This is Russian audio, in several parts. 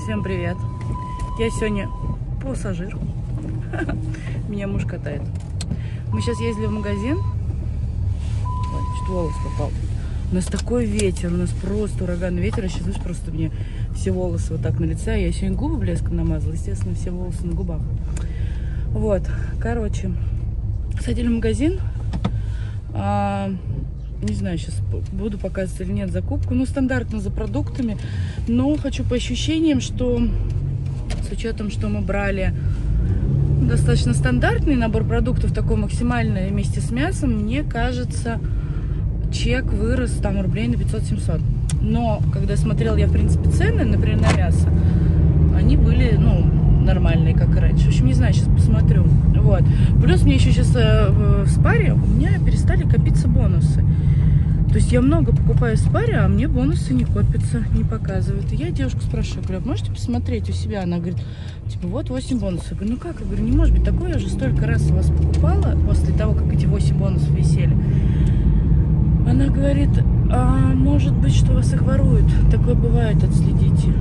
Всем привет! Я сегодня пассажир. Меня муж катает. Мы сейчас ездили в магазин. Ой, чуть волос попал. У нас такой ветер, у нас просто ураганный ветер. А сейчас, видишь, просто мне все волосы вот так на лице. Я сегодня губы блеском намазала, естественно, все волосы на губах. Вот, короче, сходили в магазин. Не знаю, сейчас буду показывать или нет закупку. Ну, стандартно за продуктами. Но хочу по ощущениям, что с учетом, что мы брали достаточно стандартный набор продуктов, такой максимальный вместе с мясом, мне кажется, чек вырос там рублей на 500-700. Но когда смотрела я, в принципе, цены, например, на мясо, они были, ну, нормальные, как и раньше. В общем, не знаю, сейчас посмотрю. Вот. Плюс мне еще сейчас в Спаре у меня перестали копиться бонусы. То есть я много покупаю в Спаре, а мне бонусы не копятся, не показывают. И я девушку спрашиваю, говорю, можете посмотреть у себя? Она говорит, типа, вот 8 бонусов. Я говорю, ну как? Я говорю, не может быть такое, я уже столько раз у вас покупала после того, как эти 8 бонусов висели. Она говорит, а может быть, что вас их воруют? Такое бывает, отследите.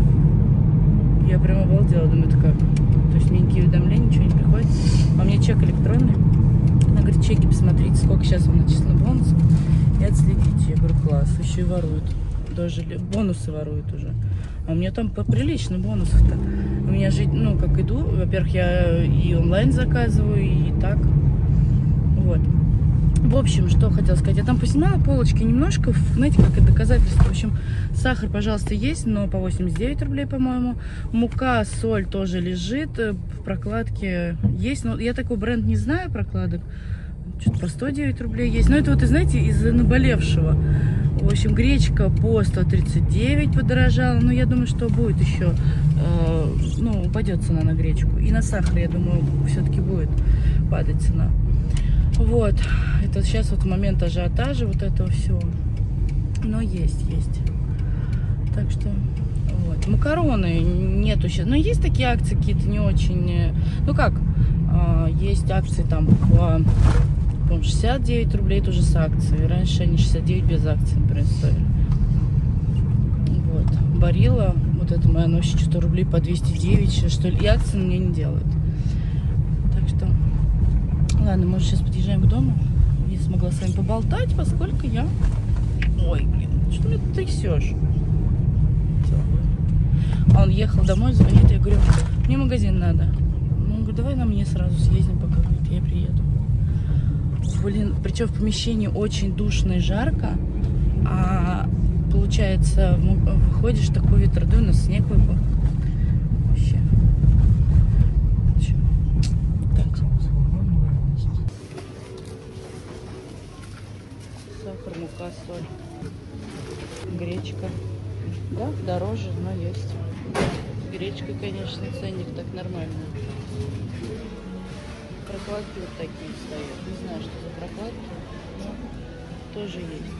Я прям обалдела, думаю, это как? То есть мне никакие уведомления, ничего не приходит. А у меня чек электронный. Она говорит, чеки посмотрите, сколько сейчас вам начислено бонусов. И отследите. Я говорю, класс, еще и воруют. Даже бонусы воруют уже. А у меня там поприлично бонусов-то. У меня же, ну, как иду, во-первых, я и онлайн заказываю, и так. Вот. В общем, что хотела сказать. Я там поснимала полочки немножко, знаете, как и доказательство. В общем, сахар, пожалуйста, есть, но по 89 рублей, по-моему. Мука, соль тоже лежит. В прокладке есть. Но я такой бренд не знаю, прокладок. Что-то по 109 рублей есть. Но это вот, знаете, из-за наболевшего. В общем, гречка по 139 подорожала. Но я думаю, что будет еще, ну, упадет цена на гречку. И на сахар, я думаю, все-таки будет падать цена. Вот. Это сейчас вот момент ажиотажа вот этого всего. Но есть. Так что, вот. Макароны нету сейчас. Но есть такие акции какие-то не очень... Ну как? Есть акции там по... 69 рублей тоже с акцией. Раньше они 69 без акций, например, стоили. Вот. Барилла, вот это моя ночь, что-то рублей по 209, что ли. И акции мне не делают. Так что, ладно, мы сейчас подъезжаем к дому. Не смогла с вами поболтать, поскольку я... Ой, блин, что ты трясешь? А он ехал домой, звонит, я говорю, мне в магазин надо. Ну, он говорит, давай на мне сразу съездим, пока говорит, я приеду. Блин, причем в помещении очень душно и жарко, а получается, выходишь, такой ветер дует, у нас снег выпал. Вообще. Так. Сахар, мука, соль, гречка. Да, дороже, но есть. С гречкой, конечно, ценник так нормально. Прокладки вот такие стоят. Не знаю, что за прокладки, но тоже есть.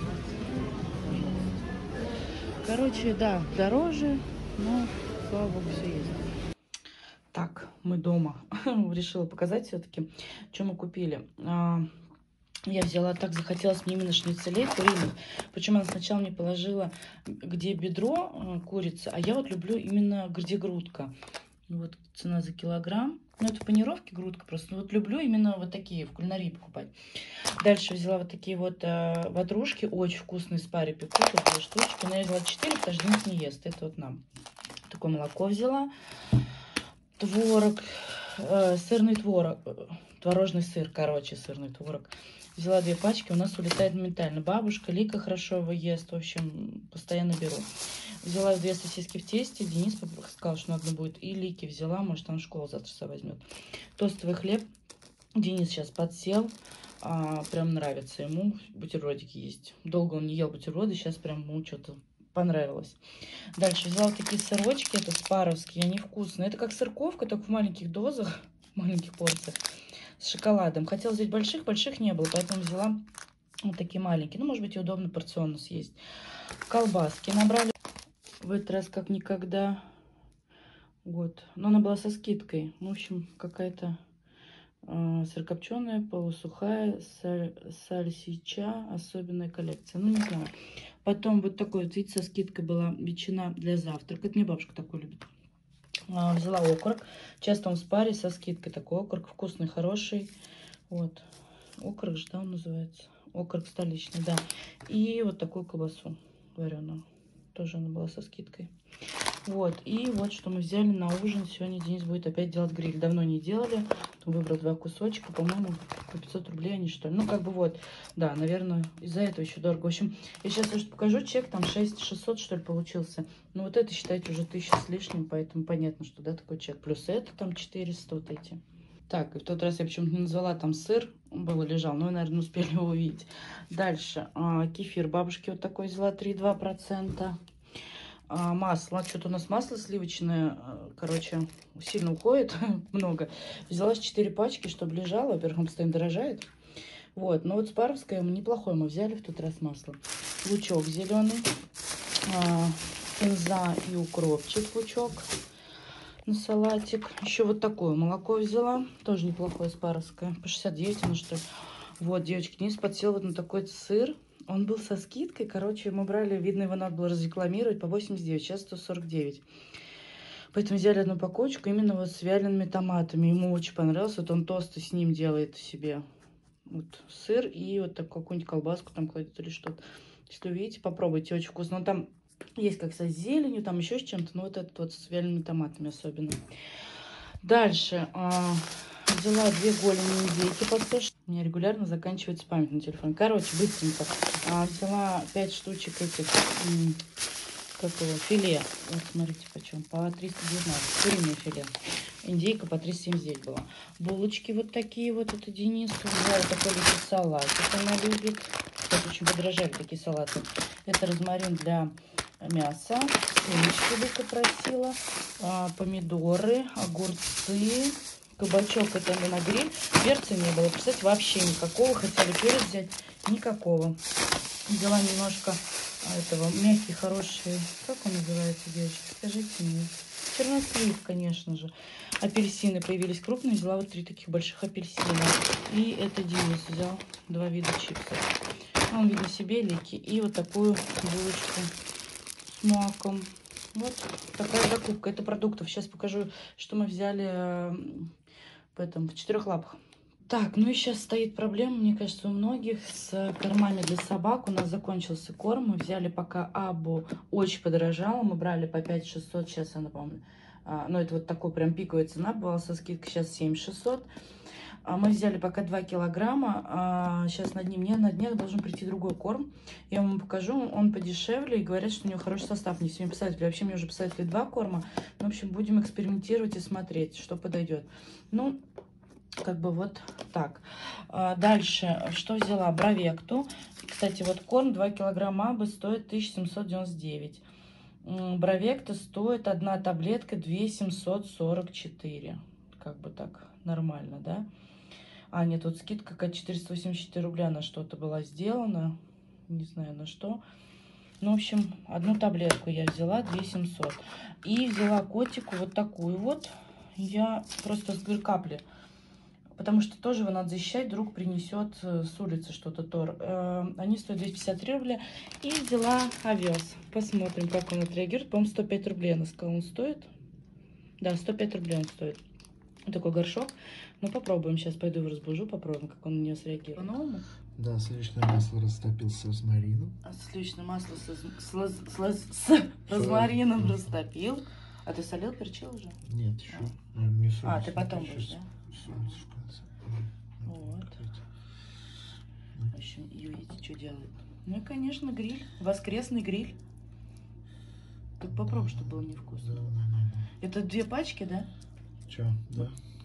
Короче, да, дороже, но, слава богу, все есть. Так, мы дома. Решила показать все-таки, что мы купили. Я взяла, так захотелось мне именно шницелей куриных. Причем она сначала мне положила, где бедро курицы, а я вот люблю именно где грудка. Вот цена за килограмм. Ну, это панировки грудка просто. Вот люблю именно вот такие в кулинарии покупать. Дальше взяла вот такие вот ватрушки. Очень вкусные, с Спаре пекут. Вот 2 штучки. Но я взяла 4, потому что Денис не ест. Это вот нам. Такое молоко взяла. Творог. Сырный творог. Творожный сыр, короче, сырный творог. Взяла 2 пачки. У нас улетает моментально. Бабушка, Лика хорошо его ест. В общем, постоянно беру. Взяла 2 сосиски в тесте. Денис сказал, что надо будет. И Лики взяла. Может, он в школу завтра возьмет. Тостовый хлеб. Денис сейчас подсел. Прям нравится ему. Бутербродики есть. Долго он не ел бутерброды. Сейчас прям ему что-то понравилось. Дальше взяла вот такие сырочки. Это спаровские. Они вкусные. Это как сырковка, только в маленьких дозах. В маленьких порциях. С шоколадом. Хотела взять больших. Больших не было. Поэтому взяла вот такие маленькие. Ну, может быть, и удобно порционно съесть. Колбаски набрали. В этот раз как никогда. Вот. Но она была со скидкой. В общем, какая-то сырокопченая, полусухая, сальсича, особенная коллекция. Ну, не знаю. Потом вот такой вот, видите, со скидкой была ветчина для завтрака. Это мне бабушка такой любит. Взяла окорок. Часто он в спаре со скидкой. Такой окорок вкусный, хороший. Вот. Окорок же, да, он называется? Окорок столичный, да. И вот такую колбасу вареную. Тоже она была со скидкой. Вот. И вот что мы взяли на ужин. Сегодня Денис будет опять делать гриль. Давно не делали. Выбрал 2 кусочка. По-моему, по 500 рублей они, что ли. Ну, как бы вот. Да, наверное, из-за этого еще дорого. В общем, я сейчас уже покажу. Чек там 6600, что ли, получился. Ну, вот это, считайте, уже 1000 с лишним. Поэтому понятно, что, да, такой чек. Плюс это там 400 вот эти. Так, и в тот раз я почему-то не назвала, там сыр был, лежал. Ну, вы, наверное, успели его увидеть. Дальше. Кефир бабушки вот такой взяла, 3,2%. Масло. Что-то у нас масло сливочное, короче, сильно уходит, много. Взяла 4 пачки, чтобы лежало. Во-первых, он постоянно дорожает. Вот, но вот спаровское неплохое мы взяли в тот раз масло. Лучок зеленый, кинза и укропчик, лучок на салатик. Еще вот такое молоко взяла, тоже неплохое спаровское, по 69, ну что ли. Вот, девочки, Денис подсел вот на такой сыр. Он был со скидкой, короче, мы брали, видно, его надо было разрекламировать по 89, сейчас 149. Поэтому взяли одну пакочку именно вот с вялеными томатами. Ему очень понравилось, вот он тосты с ним делает себе. Вот сыр и вот так какую-нибудь колбаску там кладет или что-то. Если увидите, попробуйте, очень вкусно. Он там есть как со зеленью, там еще с чем-то, но вот этот вот с вялеными томатами особенно. Дальше взяла 2 голени индейки под 100. У меня регулярно заканчивается память на телефоне. Короче, быстренько. Взяла 5 штучек этих, как его, филе. Вот смотрите, почем. По 319. Куриное филе. Индейка по 379 была. Булочки вот такие вот. Это Дениска взяла. Такой вот салатик она любит. Кстати, очень подорожали такие салаты. Это розмарин для мяса. Семечки Люка просила. Помидоры, огурцы. Кабачок это на гриль. Перца не было. Кстати, вообще никакого. Хотели перец взять. Никакого. Взяла немножко этого мягкий, хороший. Как он называется, девочки? Скажите мне. Чернослив, конечно же. Апельсины появились крупные. Взяла вот 3 таких больших апельсина. И это Денис взял 2 вида чипсов. Он, видно, себе лики. И вот такую булочку с маком. Вот такая закупка. Это продуктов. Сейчас покажу, что мы взяли в 4 лапах. Так, ну и сейчас стоит проблема, мне кажется, у многих с кормами для собак. У нас закончился корм. Мы взяли пока Абу, очень подорожало. Мы брали по 5600, сейчас она, по-моему, ну это вот такой прям пиковая цена была со скидкой, сейчас 7600. Мы взяли пока 2 килограмма. Сейчас на днях должен прийти другой корм. Я вам покажу, он подешевле. И говорят, что у него хороший состав. Мне сегодня писатели, вообще мне уже писатели 2 корма. Ну, в общем, будем экспериментировать и смотреть, что подойдет. Ну, как бы вот так. Дальше, что взяла? Бровекту. Кстати, вот корм 2 килограмма Абы стоит 1799. Бровекта стоит одна таблетка 2744. Как бы так, нормально, да? Нет, тут скидка какая-то 484 рубля на что-то была сделана. Не знаю на что. Ну, в общем, одну таблетку я взяла, 2700. И взяла котику вот такую вот. Я просто говорю, капли. Потому что тоже его надо защищать, вдруг принесет с улицы что-то Тор. Они стоят 253 рубля. И взяла овес. Посмотрим, как он отреагирует. По-моему, 105 рублей, она сказала, он стоит. Да, 105 рублей он стоит. Вот такой горшок. Ну, попробуем. Сейчас пойду его разбужу, попробуем, как он на нее среагирует. По-новому? Да, сливочное масло растопил с розмарином. Сливочное масло с розмарином растопил. А ты солил, перчил уже? Нет, еще. Не соль, ты потом будешь, да? Вот. В общем, и видите, что делает. Ну и, конечно, гриль. Воскресный гриль. Только попробуй, чтобы было невкусно. Да. Это 2 пачки, да? Че, да.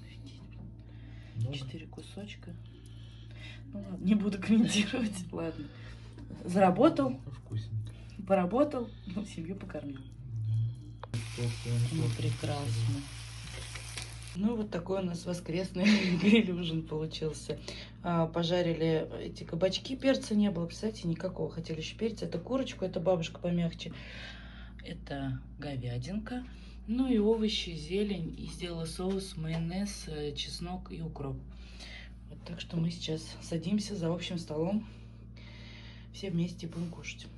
4 кусочка. Ну ладно, не буду комментировать. Ладно. Заработал. Вкусненько. Поработал, семью покормил. Ну, прекрасно. Ну, вот такой у нас воскресный гриль-ужин получился. Пожарили эти кабачки, перца не было, кстати, никакого. Хотели еще перец. Это курочку, это бабушка помягче. Это говядинка. Ну и овощи, зелень. И сделала соус, майонез, чеснок и укроп. Вот, так что мы сейчас садимся за общим столом. Все вместе будем кушать.